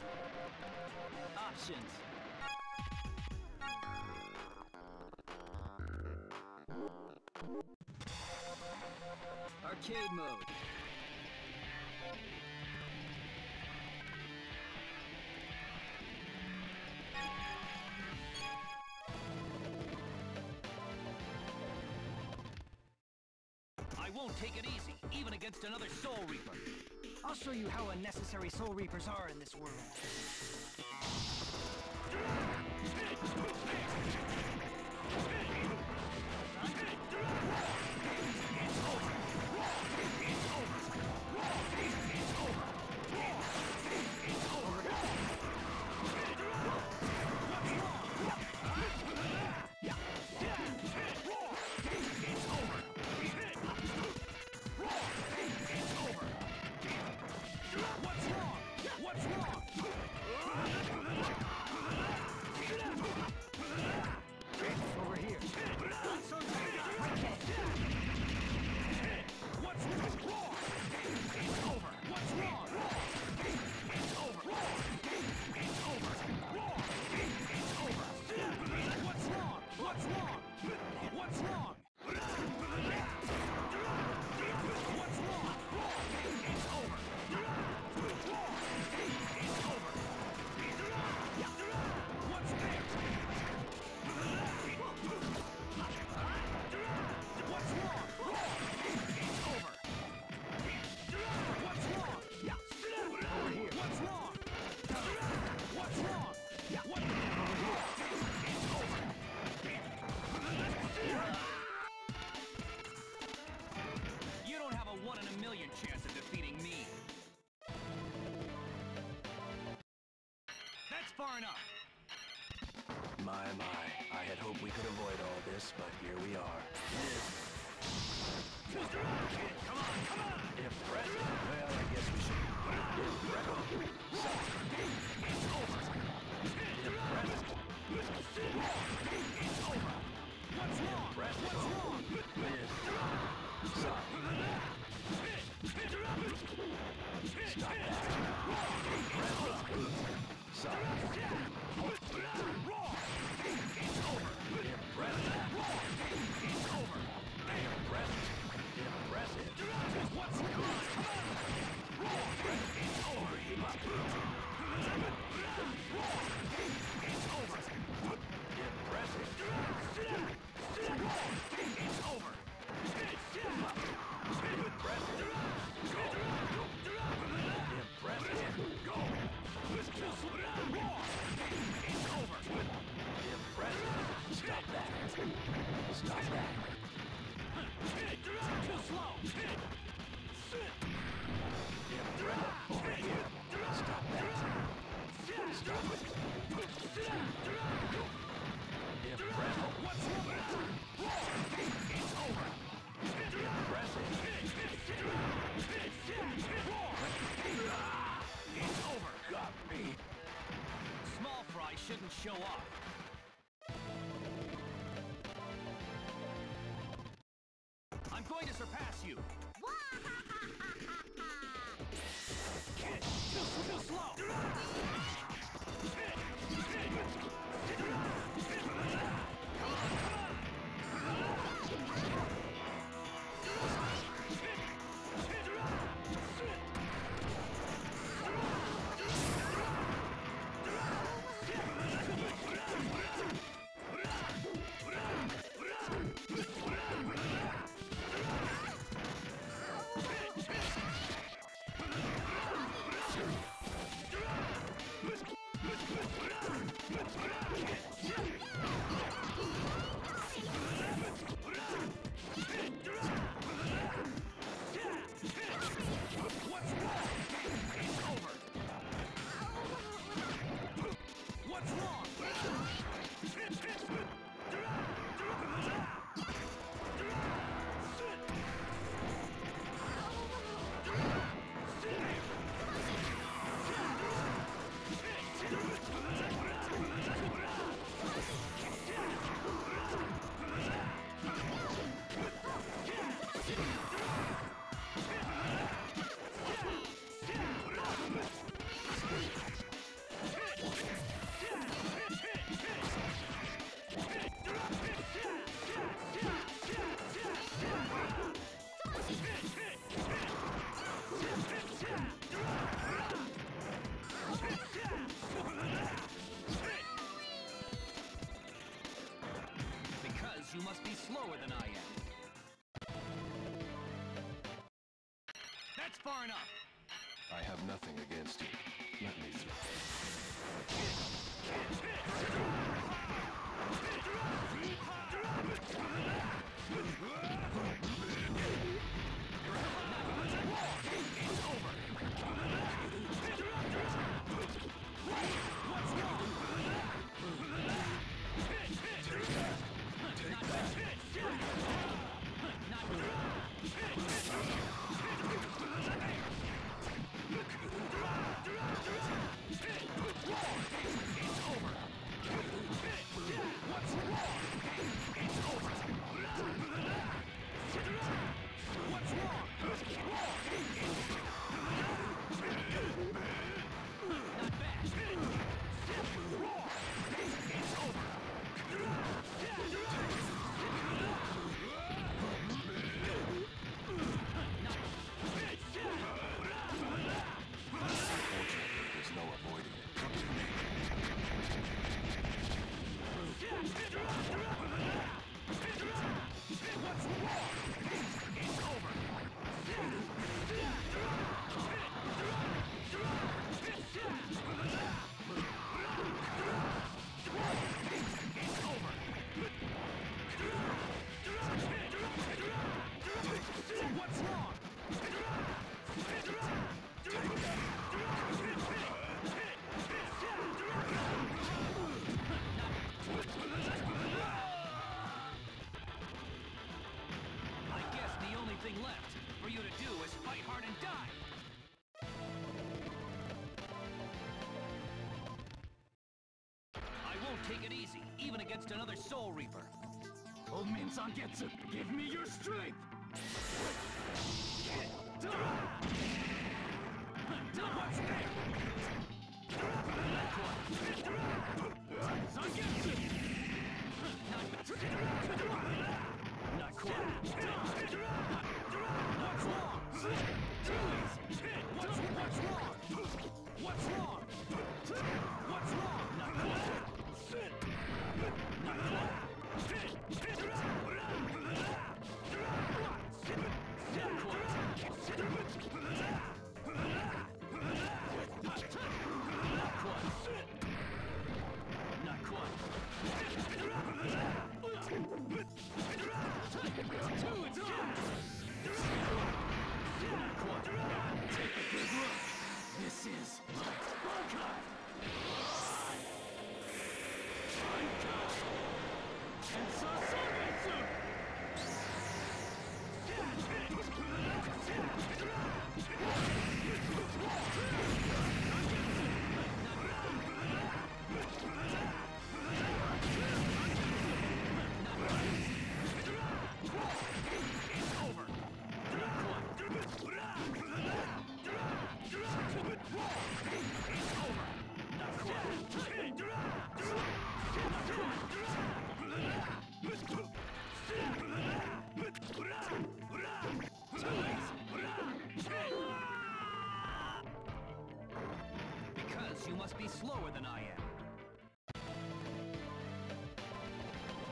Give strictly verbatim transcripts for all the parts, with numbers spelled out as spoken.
Options. Arcade mode. I won't take it easy, even against another Soul Reaper. I'll show you how unnecessary Soul Reapers are in this world. Chance of defeating me. That's far enough. My, my. I had hoped we could avoid all this, but here we are. Come on, come on! Impressive. Well, I guess we should... Impressive. It's over. Impressive. It's over. What's wrong? Impressive. What's wrong? This. Stop. Stop that. Impressive. Stop. It's over. Impressive. It's over. Impressive. Impressive. What's wrong? Impressive. It's over. It's over. Impressive. It's over. Impressive. Impressive. Go. It's over. Impressive. Stop that. Stop that. Too slow. Impressive. Over here. Stop that. Stop it. Impressive. What's wrong? It's over. Impressive. It's over. Got me. Small fry shouldn't show off. I'm going to surpass you. Too, too slow. Come on, come on. That's far enough. I have nothing against you. Let me through. Left for you to do is fight hard and die. I won't take it easy, even against another Soul Reaper. Old Min Zangetsu, give me your strength! What's there? Zangetsu! Not quite. What's wrong? What's, what's wrong? What's wrong? What's wrong? Not quite. Not quite. Not quite. Two, it's on! Take a good look. This is my archive. Kensa Zangetsu! Because you must be slower than I am.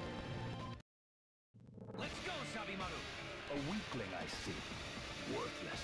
Let's go, Sabimaru! A weakling, I see. Worthless.